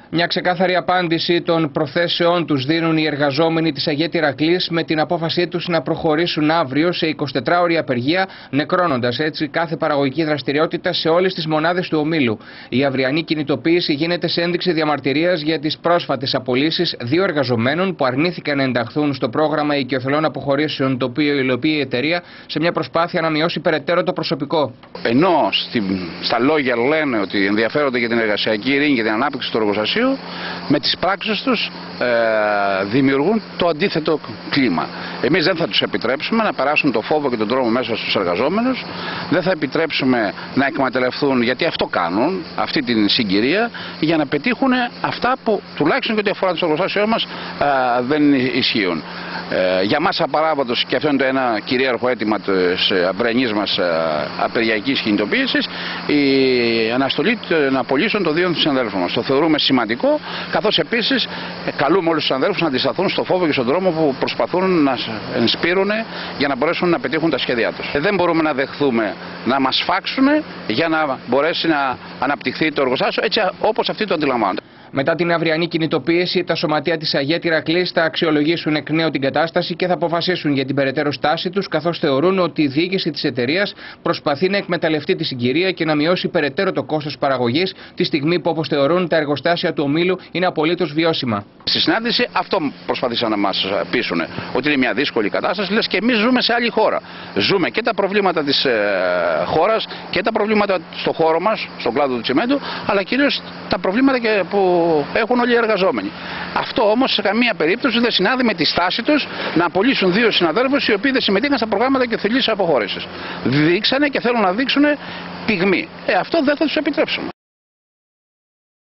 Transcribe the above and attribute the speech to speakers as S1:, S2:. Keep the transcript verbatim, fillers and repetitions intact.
S1: Μια ξεκάθαρη απάντηση των προθέσεών τους δίνουν οι εργαζόμενοι της Αγία Ηρακλής με την απόφασή τους να προχωρήσουν αύριο σε εικοσιτετράωρη απεργία, νεκρώνοντας έτσι κάθε παραγωγική δραστηριότητα σε όλες τις μονάδες του ομίλου. Η αυριανή κινητοποίηση γίνεται σε ένδειξη διαμαρτυρίας για τις πρόσφατες απολύσεις δύο εργαζομένων που αρνήθηκαν να ενταχθούν στο πρόγραμμα οικειοθελών αποχωρήσεων, το οποίο υλοποιεί η εταιρεία σε μια προσπάθεια να μειώσει περαιτέρω το προσωπικό.
S2: Ενώ στη, στα λόγια λένε ότι ενδιαφέρονται για την εργασιακή ειρήνη και την ανάπτυξη του εργοστασίου, με τις πράξεις τους ε, δημιουργούν το αντίθετο κλίμα. Εμείς δεν θα τους επιτρέψουμε να περάσουν το φόβο και τον τρόμο μέσα στους εργαζόμενους, δεν θα επιτρέψουμε να εκμεταλλευτούν, γιατί αυτό κάνουν, αυτή την συγκυρία, για να πετύχουν αυτά που τουλάχιστον και ό,τι αφορά το εργοστάσιο μας ε, δεν ισχύουν. Ε, για μας απαράβατος, και αυτό είναι το ένα κυρίαρχο αίτημα της αυριανής μας ε, απεργιακής κινητοποίησης, η αναστολή των απολύσεων των δύο συναδέλφων μας. Το θεωρούμε σημαντικό, καθώς επίσης ε, καλούμε όλους τους συναδέλφους να αντισταθούν στο φόβο και στον δρόμο που προσπαθούν να ενспείρουν για να μπορέσουν να πετύχουν τα σχέδιά τους. Ε, δεν μπορούμε να δεχθούμε να μας φάξουν για να μπορέσει να αναπτυχθεί το εργοστάσιο έτσι όπως αυτοί το αντιλαμβάνονται.
S1: Μετά την αυριανή κινητοποίηση, τα σωματεία της Αγία Ηρακλής θα αξιολογήσουν εκ νέου την κατάσταση και θα αποφασίσουν για την περαιτέρω στάση τους, καθώς θεωρούν ότι η διοίκηση της εταιρείας προσπαθεί να εκμεταλλευτεί τη συγκυρία και να μειώσει περαιτέρω το κόστος παραγωγής, τη στιγμή που, όπως θεωρούν, τα εργοστάσια του ομίλου είναι απολύτως βιώσιμα.
S2: Στη συνάντηση αυτό προσπαθήσαν να μας πείσουν, ότι είναι μια δύσκολη κατάσταση, λες και εμείς ζούμε σε άλλη χώρα. Ζούμε και τα προβλήματα της ε, χώρας και τα προβλήματα στο χώρο μας, στον κλάδο του τσιμέντου, αλλά κυρίως τα προβλήματα και που έχουν όλοι οι εργαζόμενοι. Αυτό όμως σε καμία περίπτωση δεν συνάδει με τη στάση τους να απολύσουν δύο συναδέλφους οι οποίοι δεν συμμετείχαν στα προγράμματα και θελήσεις αποχώρησης. Δείξανε και θέλουν να δείξουν πυγμή. Ε, αυτό δεν θα τους επιτρέψουμε.